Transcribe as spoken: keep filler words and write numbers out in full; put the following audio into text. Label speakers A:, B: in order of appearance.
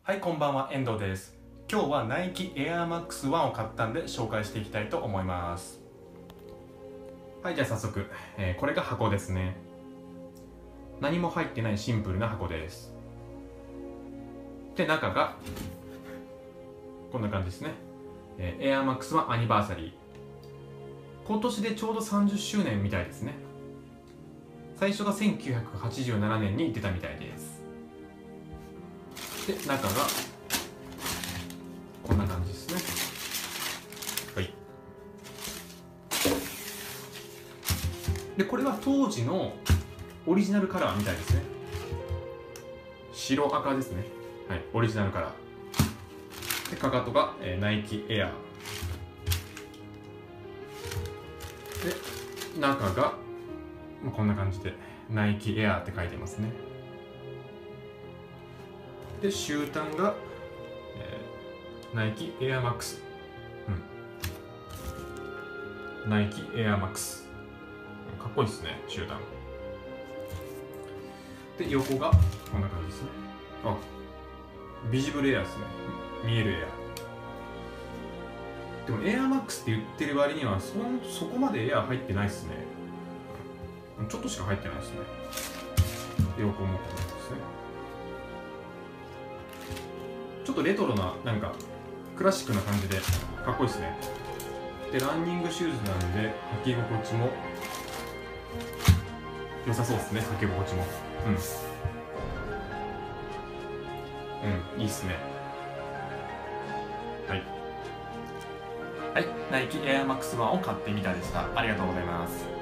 A: はい、こんばんは、遠藤です。今日はナイキエアマックスワンを買ったんで紹介していきたいと思います。はい、じゃあ早速、えー、これが箱ですね。何も入ってないシンプルな箱です。で、中がこんな感じですね。えー、エアマックスワンアニバーサリー。今年でちょうどさんじゅっしゅうねんみたいですね。最初がせんきゅうひゃくはちじゅうななねんに出たみたいです。で、中がこんな感じですね。はい。で、これは当時のオリジナルカラーみたいですね。白赤ですね。はい、オリジナルカラー。で、かかとが、えー、ナイキエア。で、中がこんな感じでナイキエアって書いてますね。で、終端が、えー、ナイキエアマックス。うん。ナイキエアマックス。かっこいいですね、終端。で、横がこんな感じですね。あ、ビジブルエアですね。見えるエア。でもエアマックスって言ってる割にはそそこまでエア入ってないですね。ちょっとしか入ってないですね。横もこんな感じですね。ちょっとレトロな、なんかクラシックな感じでかっこいいですね。で、ランニングシューズなんで履き心地も良さそうですね。履き心地もうんうん、いいっすね。はいはい、ナイキエアマックスワンを買ってみたでした。ありがとうございます。